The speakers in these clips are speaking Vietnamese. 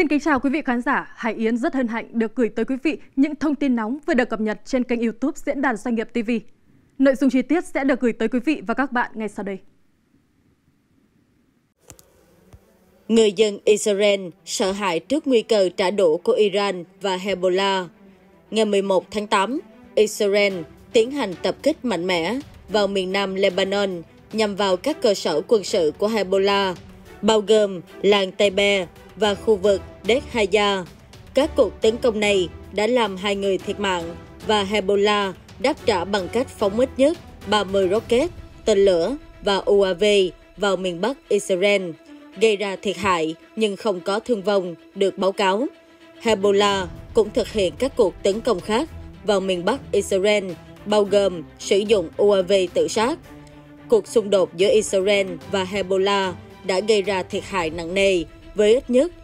Xin kính chào quý vị khán giả. Hải Yến rất hân hạnh được gửi tới quý vị những thông tin nóng vừa được cập nhật trên kênh YouTube Diễn đàn Doanh nghiệp TV. Nội dung chi tiết sẽ được gửi tới quý vị và các bạn ngay sau đây. Người dân Israel sợ hãi trước nguy cơ trả đũa của Iran và Hezbollah. Ngày 11 tháng 8, Israel tiến hành tập kích mạnh mẽ vào miền nam Lebanon nhằm vào các cơ sở quân sự của Hezbollah, bao gồm làng Taibe và khu vực Deir Hayya. Các cuộc tấn công này đã làm 2 người thiệt mạng và Hezbollah đáp trả bằng cách phóng ít nhất 30 rocket, tên lửa và UAV vào miền Bắc Israel, gây ra thiệt hại nhưng không có thương vong được báo cáo. Hezbollah cũng thực hiện các cuộc tấn công khác vào miền Bắc Israel, bao gồm sử dụng UAV tự sát. Cuộc xung đột giữa Israel và Hezbollah đã gây ra thiệt hại nặng nề với ít nhất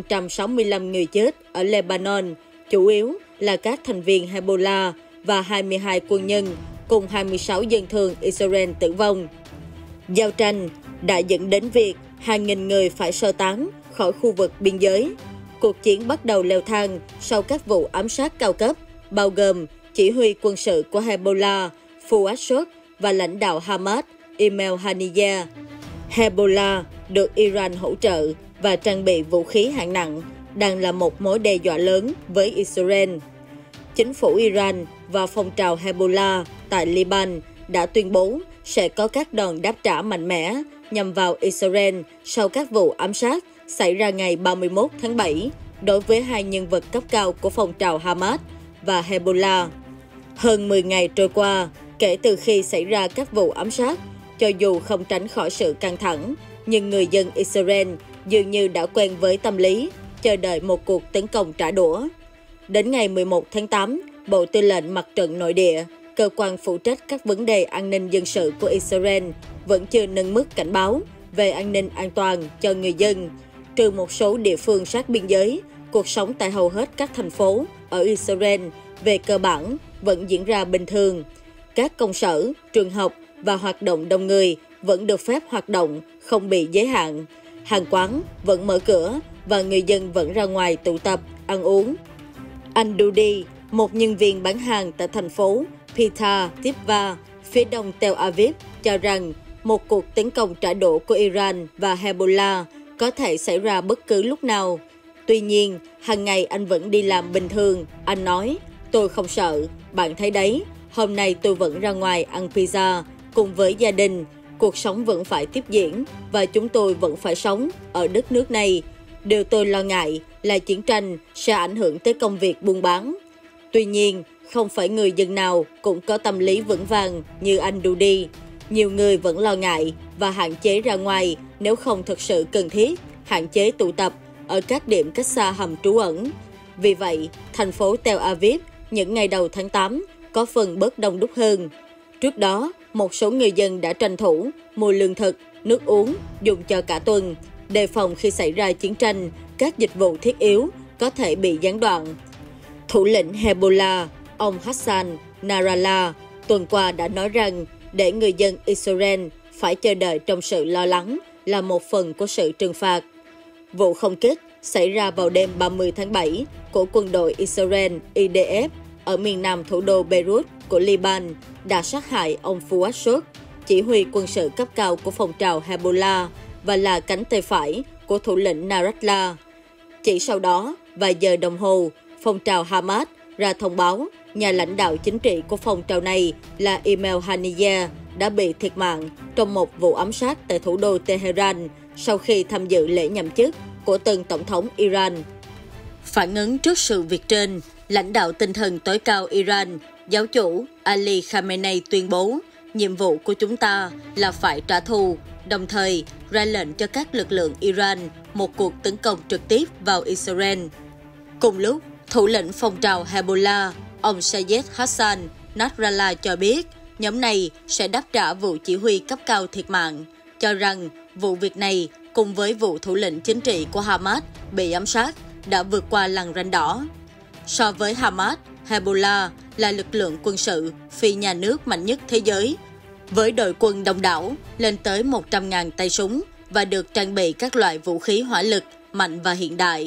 565 người chết ở Lebanon, chủ yếu là các thành viên Hezbollah và 22 quân nhân cùng 26 dân thường Israel tử vong. Giao tranh đã dẫn đến việc hàng nghìn người phải sơ tán khỏi khu vực biên giới. Cuộc chiến bắt đầu leo thang sau các vụ ám sát cao cấp, bao gồm chỉ huy quân sự của Hezbollah, Fuad Shukr và lãnh đạo Hamas, Ismail Haniyeh. Hezbollah được Iran hỗ trợ và trang bị vũ khí hạng nặng, đang là một mối đe dọa lớn với Israel. Chính phủ Iran và phong trào Hezbollah tại Liban đã tuyên bố sẽ có các đòn đáp trả mạnh mẽ nhằm vào Israel sau các vụ ám sát xảy ra ngày 31 tháng 7 đối với 2 nhân vật cấp cao của phong trào Hamas và Hezbollah. Hơn 10 ngày trôi qua kể từ khi xảy ra các vụ ám sát, cho dù không tránh khỏi sự căng thẳng, nhưng người dân Israel dường như đã quen với tâm lý chờ đợi một cuộc tấn công trả đũa. Đến ngày 11 tháng 8, Bộ Tư lệnh Mặt trận Nội địa, cơ quan phụ trách các vấn đề an ninh dân sự của Israel, vẫn chưa nâng mức cảnh báo về an ninh an toàn cho người dân. Trừ một số địa phương sát biên giới, cuộc sống tại hầu hết các thành phố ở Israel về cơ bản vẫn diễn ra bình thường. Các công sở, trường học và hoạt động đông người vẫn được phép hoạt động, không bị giới hạn. Hàng quán vẫn mở cửa và người dân vẫn ra ngoài tụ tập, ăn uống. Anh Dudi, một nhân viên bán hàng tại thành phố Petah Tikva, phía đông Tel Aviv, cho rằng một cuộc tấn công trả đũa của Iran và Hezbollah có thể xảy ra bất cứ lúc nào. Tuy nhiên, hàng ngày anh vẫn đi làm bình thường. Anh nói, tôi không sợ, bạn thấy đấy, hôm nay tôi vẫn ra ngoài ăn pizza cùng với gia đình. Cuộc sống vẫn phải tiếp diễn và chúng tôi vẫn phải sống ở đất nước này. Điều tôi lo ngại là chiến tranh sẽ ảnh hưởng tới công việc buôn bán. Tuy nhiên, không phải người dân nào cũng có tâm lý vững vàng như anh Dudi. Nhiều người vẫn lo ngại và hạn chế ra ngoài nếu không thực sự cần thiết, hạn chế tụ tập ở các điểm cách xa hầm trú ẩn. Vì vậy, thành phố Tel Aviv những ngày đầu tháng 8 có phần bớt đông đúc hơn. Trước đó, một số người dân đã tranh thủ mua lương thực, nước uống dùng cho cả tuần, đề phòng khi xảy ra chiến tranh, các dịch vụ thiết yếu có thể bị gián đoạn. Thủ lĩnh Hezbollah, ông Hassan Nasrallah, tuần qua đã nói rằng để người dân Israel phải chờ đợi trong sự lo lắng là một phần của sự trừng phạt. Vụ không kích xảy ra vào đêm 30 tháng 7 của quân đội Israel IDF ở miền nam thủ đô Beirut của Liban đã sát hại ông Fuad Shukr, chỉ huy quân sự cấp cao của phong trào Hezbollah và là cánh tay phải của thủ lĩnh Nasrallah. Chỉ sau đó, vài giờ đồng hồ, phong trào Hamas ra thông báo nhà lãnh đạo chính trị của phong trào này là Ismail Haniyeh đã bị thiệt mạng trong một vụ ám sát tại thủ đô Tehran sau khi tham dự lễ nhậm chức của tân tổng thống Iran. Phản ứng trước sự việc trên, lãnh đạo tinh thần tối cao Iran, giáo chủ Ali Khamenei tuyên bố nhiệm vụ của chúng ta là phải trả thù, đồng thời ra lệnh cho các lực lượng Iran một cuộc tấn công trực tiếp vào Israel. Cùng lúc, thủ lĩnh phong trào Hezbollah, ông Sayed Hassan Nasrallah cho biết nhóm này sẽ đáp trả vụ chỉ huy cấp cao thiệt mạng, cho rằng vụ việc này cùng với vụ thủ lĩnh chính trị của Hamas bị ám sát đã vượt qua lằn ranh đỏ. So với Hamas, Hezbollah là lực lượng quân sự phi nhà nước mạnh nhất thế giới, với đội quân đông đảo lên tới 100.000 tay súng và được trang bị các loại vũ khí hỏa lực mạnh và hiện đại.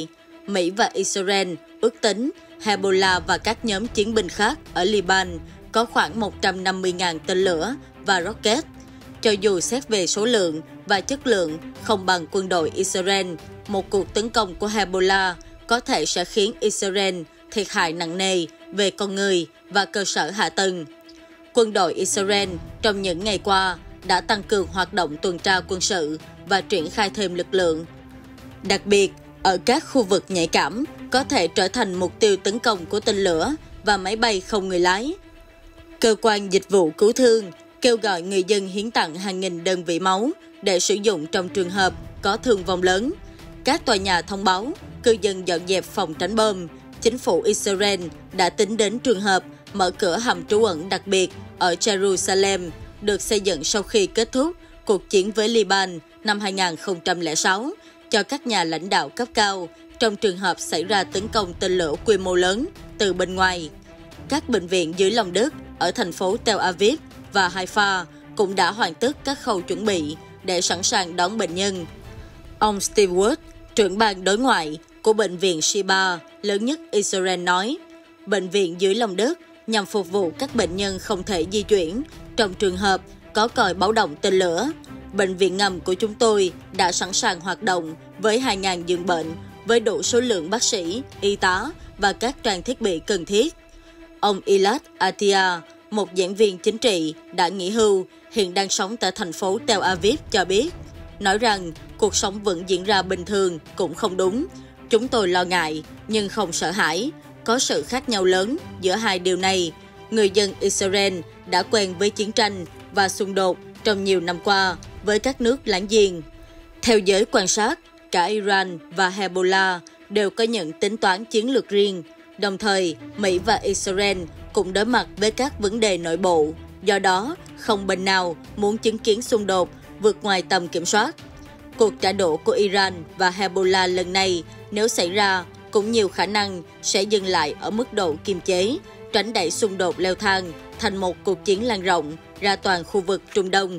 Mỹ và Israel ước tính Hezbollah và các nhóm chiến binh khác ở Liban có khoảng 150.000 tên lửa và rocket. Cho dù xét về số lượng và chất lượng không bằng quân đội Israel, một cuộc tấn công của Hezbollah có thể sẽ khiến Israel thiệt hại nặng nề về con người và cơ sở hạ tầng. Quân đội Israel trong những ngày qua đã tăng cường hoạt động tuần tra quân sự và triển khai thêm lực lượng. Đặc biệt, ở các khu vực nhạy cảm có thể trở thành mục tiêu tấn công của tên lửa và máy bay không người lái. Cơ quan dịch vụ cứu thương kêu gọi người dân hiến tặng hàng nghìn đơn vị máu để sử dụng trong trường hợp có thương vong lớn. Các tòa nhà thông báo cư dân dọn dẹp phòng tránh bom. Chính phủ Israel đã tính đến trường hợp mở cửa hầm trú ẩn đặc biệt ở Jerusalem, được xây dựng sau khi kết thúc cuộc chiến với Liban năm 2006 cho các nhà lãnh đạo cấp cao trong trường hợp xảy ra tấn công tên lửa quy mô lớn từ bên ngoài. Các bệnh viện dưới lòng đất ở thành phố Tel Aviv và Haifa cũng đã hoàn tất các khâu chuẩn bị để sẵn sàng đón bệnh nhân. Ông Steve Wood, trưởng ban đối ngoại của Bệnh viện Sheba, lớn nhất Israel nói, bệnh viện dưới lòng đất nhằm phục vụ các bệnh nhân không thể di chuyển trong trường hợp có còi báo động tên lửa. Bệnh viện ngầm của chúng tôi đã sẵn sàng hoạt động với 2.000 giường bệnh với đủ số lượng bác sĩ, y tá và các trang thiết bị cần thiết. Ông Elad Atia, một giảng viên chính trị đã nghỉ hưu, hiện đang sống tại thành phố Tel Aviv cho biết, nói rằng cuộc sống vẫn diễn ra bình thường cũng không đúng. Chúng tôi lo ngại nhưng không sợ hãi. Có sự khác nhau lớn giữa hai điều này. Người dân Israel đã quen với chiến tranh và xung đột trong nhiều năm qua với các nước láng giềng. Theo giới quan sát, cả Iran và Hezbollah đều có những tính toán chiến lược riêng. Đồng thời, Mỹ và Israel cũng đối mặt với các vấn đề nội bộ. Do đó, không bên nào muốn chứng kiến xung đột vượt ngoài tầm kiểm soát. Cuộc trả đũa của Iran và Hezbollah lần này, nếu xảy ra, cũng nhiều khả năng sẽ dừng lại ở mức độ kiềm chế, tránh đẩy xung đột leo thang thành một cuộc chiến lan rộng ra toàn khu vực Trung Đông.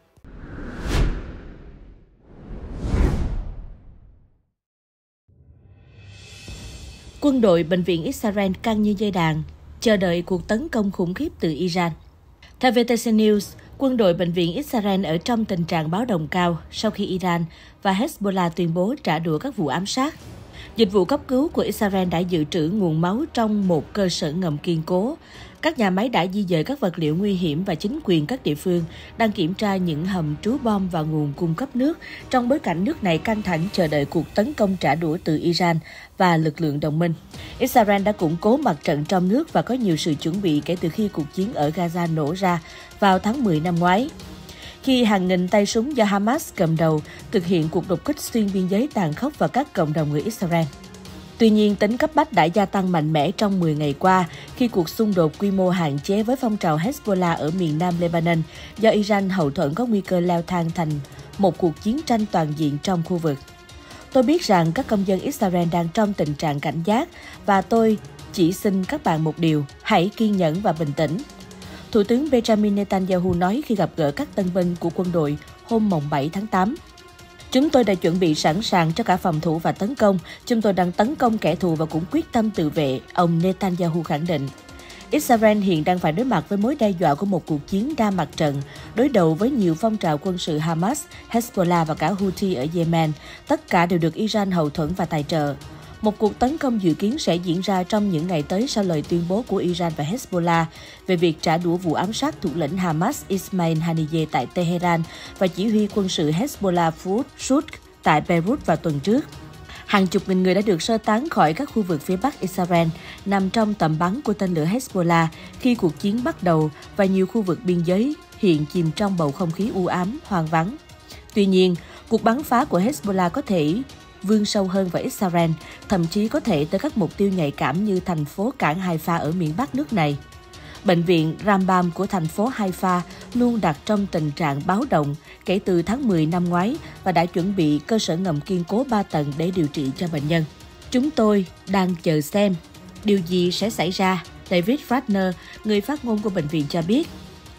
Quân đội Bệnh viện Israel căng như dây đàn, chờ đợi cuộc tấn công khủng khiếp từ Iran. Theo VTC News, quân đội Bệnh viện Israel ở trong tình trạng báo động cao sau khi Iran và Hezbollah tuyên bố trả đũa các vụ ám sát. Dịch vụ cấp cứu của Israel đã dự trữ nguồn máu trong một cơ sở ngầm kiên cố. Các nhà máy đã di dời các vật liệu nguy hiểm và chính quyền các địa phương đang kiểm tra những hầm trú bom và nguồn cung cấp nước trong bối cảnh nước này căng thẳng chờ đợi cuộc tấn công trả đũa từ Iran và lực lượng đồng minh. Israel đã củng cố mặt trận trong nước và có nhiều sự chuẩn bị kể từ khi cuộc chiến ở Gaza nổ ra vào tháng 10 năm ngoái. Khi hàng nghìn tay súng do Hamas cầm đầu thực hiện cuộc đột kích xuyên biên giới tàn khốc vào các cộng đồng người Israel. Tuy nhiên, tính cấp bách đã gia tăng mạnh mẽ trong 10 ngày qua khi cuộc xung đột quy mô hạn chế với phong trào Hezbollah ở miền nam Lebanon do Iran hậu thuẫn có nguy cơ leo thang thành một cuộc chiến tranh toàn diện trong khu vực. Tôi biết rằng các công dân Israel đang trong tình trạng cảnh giác và tôi chỉ xin các bạn một điều, hãy kiên nhẫn và bình tĩnh. Thủ tướng Benjamin Netanyahu nói khi gặp gỡ các tân binh của quân đội hôm mùng 7 tháng 8. Chúng tôi đã chuẩn bị sẵn sàng cho cả phòng thủ và tấn công. Chúng tôi đang tấn công kẻ thù và cũng quyết tâm tự vệ, ông Netanyahu khẳng định. Israel hiện đang phải đối mặt với mối đe dọa của một cuộc chiến đa mặt trận, đối đầu với nhiều phong trào quân sự Hamas, Hezbollah và cả Houthi ở Yemen. Tất cả đều được Iran hậu thuẫn và tài trợ. Một cuộc tấn công dự kiến sẽ diễn ra trong những ngày tới sau lời tuyên bố của Iran và Hezbollah về việc trả đũa vụ ám sát thủ lĩnh Hamas Ismail Haniyeh tại Tehran và chỉ huy quân sự Hezbollah Fuad Shukr tại Beirut vào tuần trước. Hàng chục nghìn người đã được sơ tán khỏi các khu vực phía bắc Israel nằm trong tầm bắn của tên lửa Hezbollah khi cuộc chiến bắt đầu và nhiều khu vực biên giới hiện chìm trong bầu không khí u ám, hoang vắng. Tuy nhiên, cuộc bắn phá của Hezbollah có thể vươn sâu hơn vào Israel, thậm chí có thể tới các mục tiêu nhạy cảm như thành phố cảng Haifa ở miền Bắc nước này. Bệnh viện Rambam của thành phố Haifa luôn đặt trong tình trạng báo động kể từ tháng 10 năm ngoái và đã chuẩn bị cơ sở ngầm kiên cố 3 tầng để điều trị cho bệnh nhân. Chúng tôi đang chờ xem điều gì sẽ xảy ra, David Ratner, người phát ngôn của bệnh viện cho biết.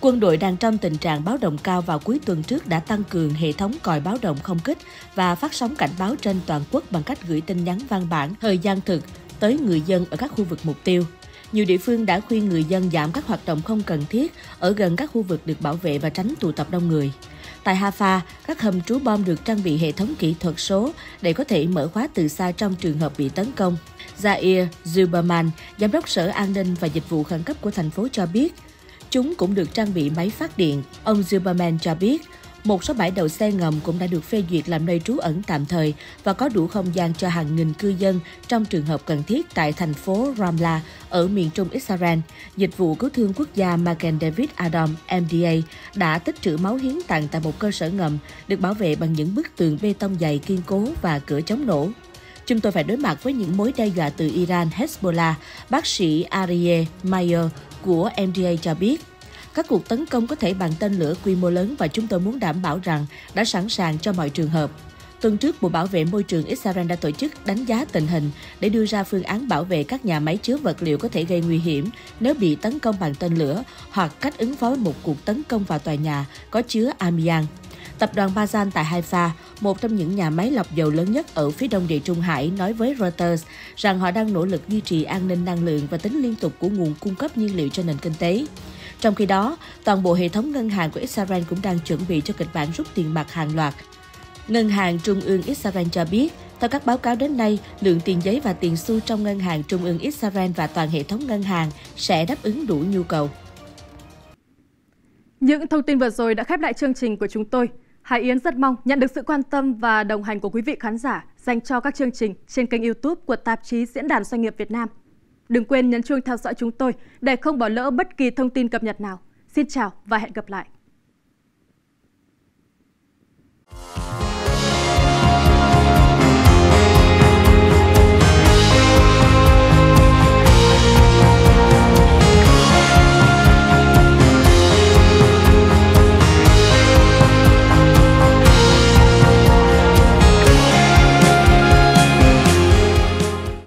Quân đội đang trong tình trạng báo động cao vào cuối tuần trước đã tăng cường hệ thống còi báo động không kích và phát sóng cảnh báo trên toàn quốc bằng cách gửi tin nhắn văn bản thời gian thực tới người dân ở các khu vực mục tiêu. Nhiều địa phương đã khuyên người dân giảm các hoạt động không cần thiết ở gần các khu vực được bảo vệ và tránh tụ tập đông người. Tại Haifa, các hầm trú bom được trang bị hệ thống kỹ thuật số để có thể mở khóa từ xa trong trường hợp bị tấn công. Yair Zuberman, Giám đốc Sở An ninh và Dịch vụ Khẩn cấp của thành phố cho biết, chúng cũng được trang bị máy phát điện. Ông Zuberman cho biết, một số bãi đậu xe ngầm cũng đã được phê duyệt làm nơi trú ẩn tạm thời và có đủ không gian cho hàng nghìn cư dân trong trường hợp cần thiết tại thành phố Ramla ở miền trung Israel. Dịch vụ cứu thương quốc gia Magen David Adom MDA đã tích trữ máu hiến tặng tại một cơ sở ngầm được bảo vệ bằng những bức tường bê tông dày kiên cố và cửa chống nổ. Chúng tôi phải đối mặt với những mối đe dọa từ Iran, Hezbollah, bác sĩ Aryeh Mayer của MDA cho biết. Các cuộc tấn công có thể bằng tên lửa quy mô lớn và chúng tôi muốn đảm bảo rằng đã sẵn sàng cho mọi trường hợp. Tuần trước, Bộ Bảo vệ Môi trường Israel đã tổ chức đánh giá tình hình để đưa ra phương án bảo vệ các nhà máy chứa vật liệu có thể gây nguy hiểm nếu bị tấn công bằng tên lửa hoặc cách ứng phó với một cuộc tấn công vào tòa nhà có chứa amiang. Tập đoàn Bazan tại Haifa, một trong những nhà máy lọc dầu lớn nhất ở phía đông Địa Trung Hải, nói với Reuters rằng họ đang nỗ lực duy trì an ninh năng lượng và tính liên tục của nguồn cung cấp nhiên liệu cho nền kinh tế. Trong khi đó, toàn bộ hệ thống ngân hàng của Israel cũng đang chuẩn bị cho kịch bản rút tiền mặt hàng loạt. Ngân hàng Trung ương Israel cho biết, theo các báo cáo đến nay, lượng tiền giấy và tiền xu trong Ngân hàng Trung ương Israel và toàn hệ thống ngân hàng sẽ đáp ứng đủ nhu cầu. Những thông tin vừa rồi đã khép lại chương trình của chúng tôi. Hải Yến rất mong nhận được sự quan tâm và đồng hành của quý vị khán giả dành cho các chương trình trên kênh YouTube của tạp chí Diễn đàn Doanh nghiệp Việt Nam. Đừng quên nhấn chuông theo dõi chúng tôi để không bỏ lỡ bất kỳ thông tin cập nhật nào. Xin chào và hẹn gặp lại!